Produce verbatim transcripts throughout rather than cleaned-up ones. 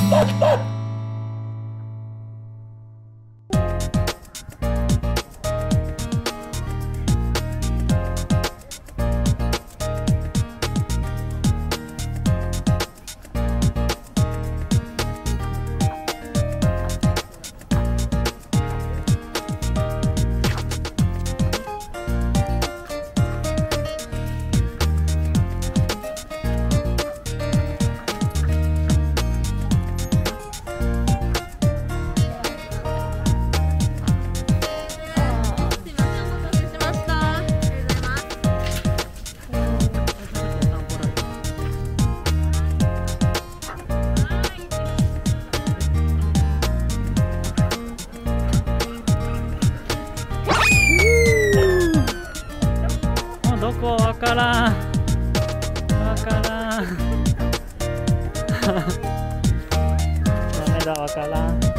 どこわからんわからんダメだわからん。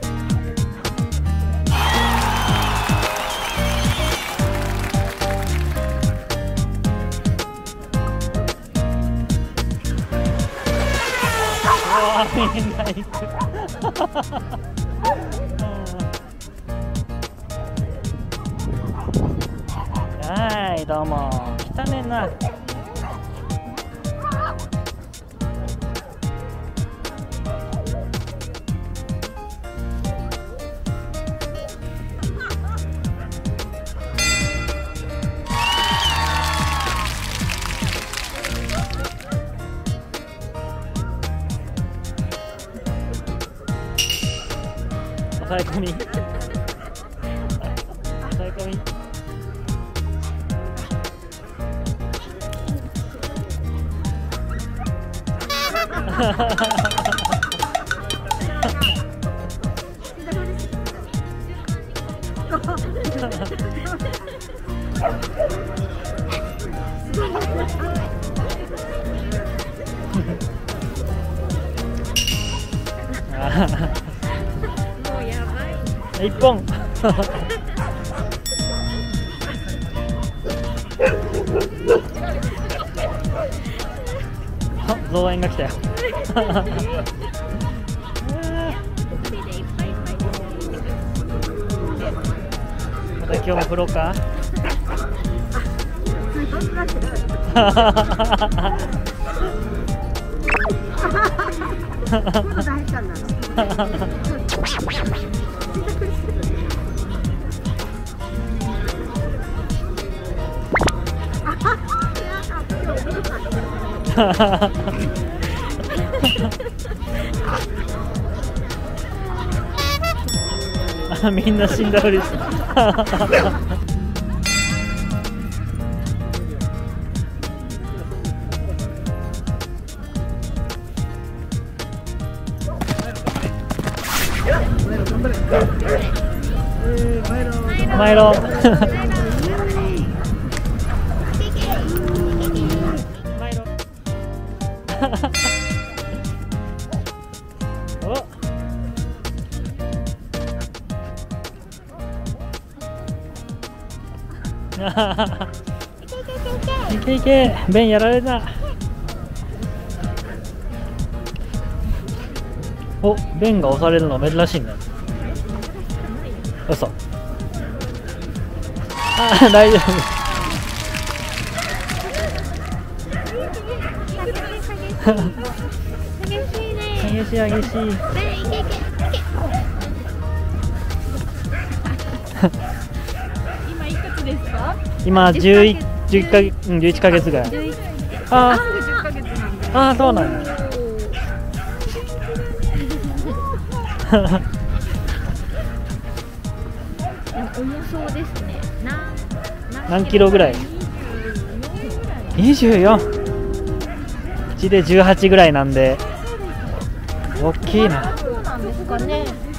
うわみんな行くはいどうも来たねんな。抑え込み抑え込みもうやばい。 一本あ、造園が来たよまた今日も振ろうかみんな死んだふりしてマイロマイロおいけいけベンやられた。おベンが押されるの珍しいね。嘘あ大丈夫激しいね。 激しい激しい。 ベンいけいけいけ。今いくつですか？ 今じゅういちかげつ、うん、じゅういちかげつぐらい。あーじゅっかげつなんで。 あーそうなんだ。 重そうですね。 何キロぐらい？にじゅうよん。うちでじゅうはちぐらいなんで大きいな。 そうなんですかね。